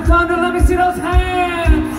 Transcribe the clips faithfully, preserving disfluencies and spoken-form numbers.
the thunder, let me see those hands.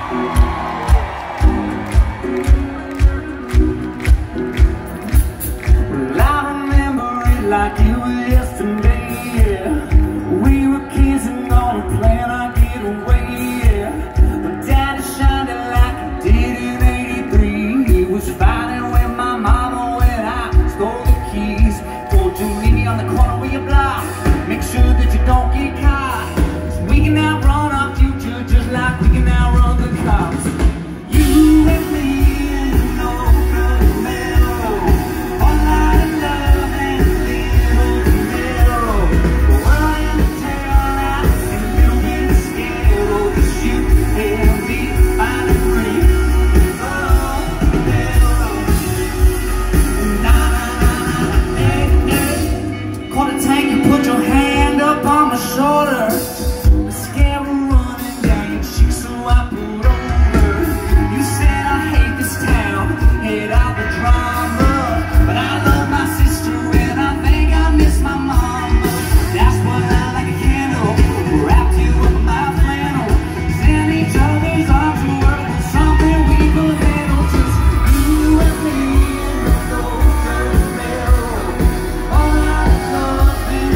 Well, I remember it like it was yesterday, yeah. We were kids and gonna plan our getaway, yeah. But Daddy shined it like he did in eighty-three. He was fighting with my mama when I stole the keys. Told you meet me on the corner with your block. Make sure that you don't get caught. So we can outrun our future just like we can outrun the cops. You and me in no good middle. One night of love and a little middle. The world in the tail lights and you been scared. Oh, just you and me finding free. Oh, middle. Nah, nah, nah, nah, hey, hey. Caught a tank and put your hand up on my shoulder. The scare was running down your cheek, so I pulled over. You said I hate this town, hate all the drama, but I love my sister and I think I miss my mama. That's what I like a candle, wrapped you up in my flannel. In each other's arms, the world was something we could handle. Just you and me in the golden middle. All I love and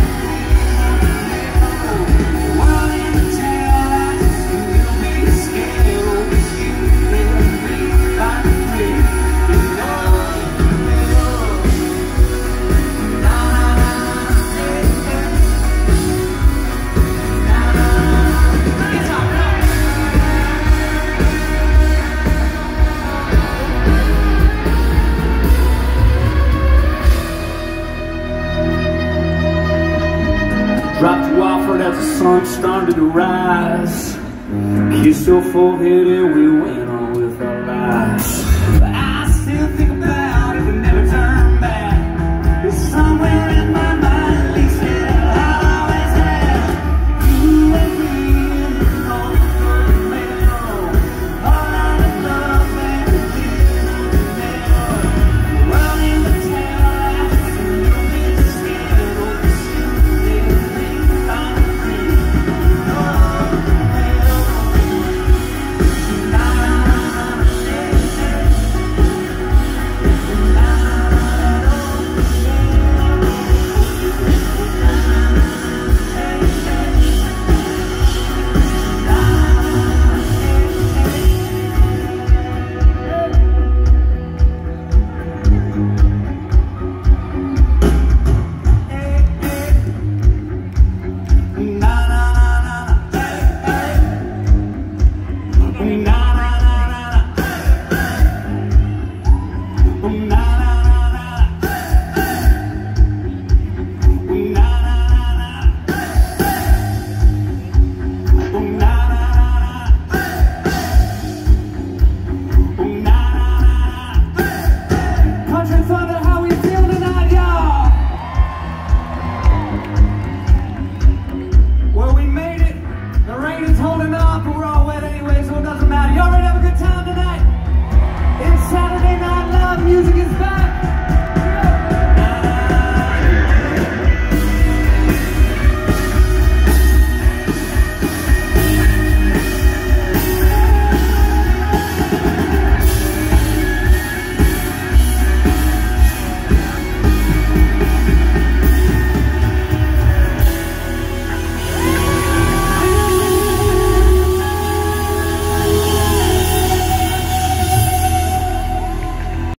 dropped you off right as the sun started to rise. Kissed your forehead and we went on with our lives. But I still think